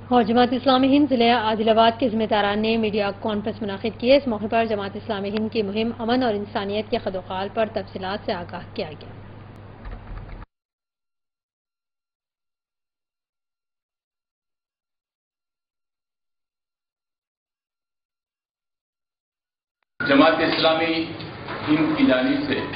اور جماعت اسلامی ہند ضلع عادل آباد کے ذمہ داران نے میڈیا کانفرنس منعقد کی ہے۔ اس موقع پر جماعت اسلامی ہند کی مہم امن اور انسانیت کے خدوخال پر تفصیلات سے آگاہ کیا گیا۔ جماعت اسلامی ہند کی جانب سے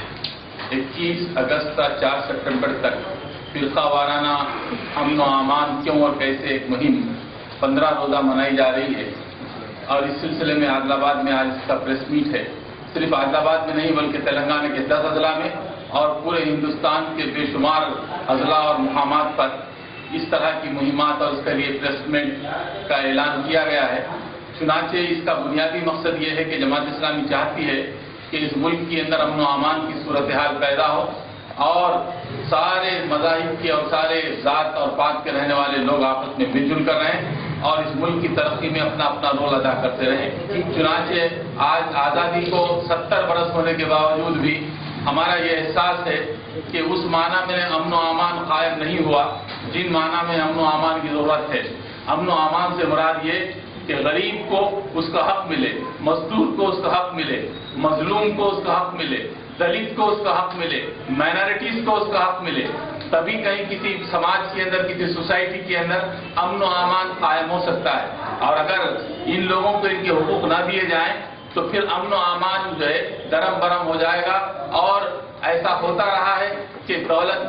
21 اگست تا 4 سپٹمبر تک فرقہ وارانہ امن و امان کیوں اور کیسے ایک مہم 15 روزہ منائی جا رہی ہے، اور اس سلسلے میں عادل آباد میں آج اس کا پریس میٹ ہے۔ صرف عادل آباد میں نہیں بلکہ تلنگانہ کے 10 اضلاع میں اور پورے ہندوستان کے بے شمار اضلاع اور مقامات پر اس طرح کی مہمات اور اس کے لیے پریس میٹ کا اعلان کیا گیا ہے۔ چنانچہ اس کا بنیادی مقصد یہ ہے کہ جماعت اسلامی چاہتی ہے کہ اس ملک کے اندر امن و امان کی صورتحال پیدا ہو اور سارے مذاہب کے اور سارے ذات اور پات کے رہنے والے لوگ آپس میں مل جل کر رہیں اور اس ملک کی ترقی میں اپنا اپنا رول ادا کرتے رہیں۔ چنانچہ آج آزادی کو 70 برس ہونے کے باوجود بھی ہمارا یہ احساس ہے کہ اس معنی میں امن و امان قائم نہیں ہوا جن معنی میں امن و امان کی ضرورت ہے۔ امن و امان سے مراد یہ کہ غریب کو اس کا حق ملے، مزدور کو اس کا حق ملے، مظلوم کو اس کا حق ملے، دلت کو اس کا حق ملے، مائنارٹیز کو اس کا حق ملے، تبھی کہیں کسی سماج کے اندر، کسی سوسائٹی کے اندر امن و امان قائم ہو سکتا ہے۔ اور اگر ان لوگوں کو ان کے حقوق نہ دیے جائیں تو پھر امن و امان جو ہے درم برم ہو جائے گا، اور ایسا ہوتا رہا ہے کہ دولت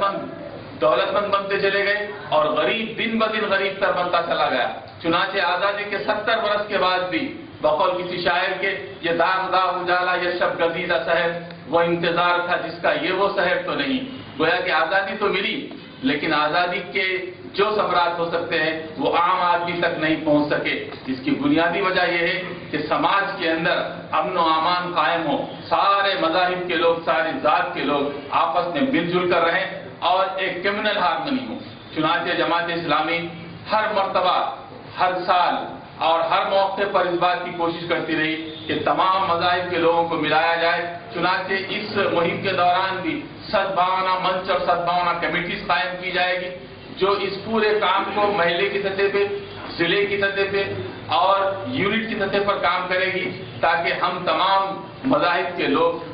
مند بنتے چلے گئے اور غریب دن بدن غریب تر بنتا چلا گیا۔ چنانچہ آزادی کے 70 برس کے بعد بھی بقول کسی شاعر کے یہ داغ اجالا یہ شب گزیدہ سحر وہ انتظار تھا جس کا یہ وہ سحر تو نہیں۔ گویا کہ آزادی تو ملی لیکن آزادی کے جو ثمرات ہو سکتے ہیں وہ عام آدمی تک نہیں پہنچ سکے۔ اس کی بنیادی وجہ یہ ہے کہ سماج کے اندر امن و امان قائم ہو، سارے مذاہب کے لوگ، ساری ذات کے لوگ آپس میں مل جل کر رہیں اور ایک کمیونل ہارمنی ہو۔ چنانچہ جماعت اسلامی ہر مرتبہ، ہر سال اور ہر موقع پر اس بات کی کوشش کرتی رہی کہ تمام مذاہب کے لوگوں کو ملایا جائے۔ چنانچہ اس مہم کے دوران بھی سدبھاونا منچ اور سدبھاونا کمیٹیز قائم کی جائے گی جو اس پورے کام کو محلے کی سطح پہ، ضلع کی سطح پہ اور یونٹ کی سطح پر کام کرے گی تاکہ ہم تمام مذاہب کے لوگ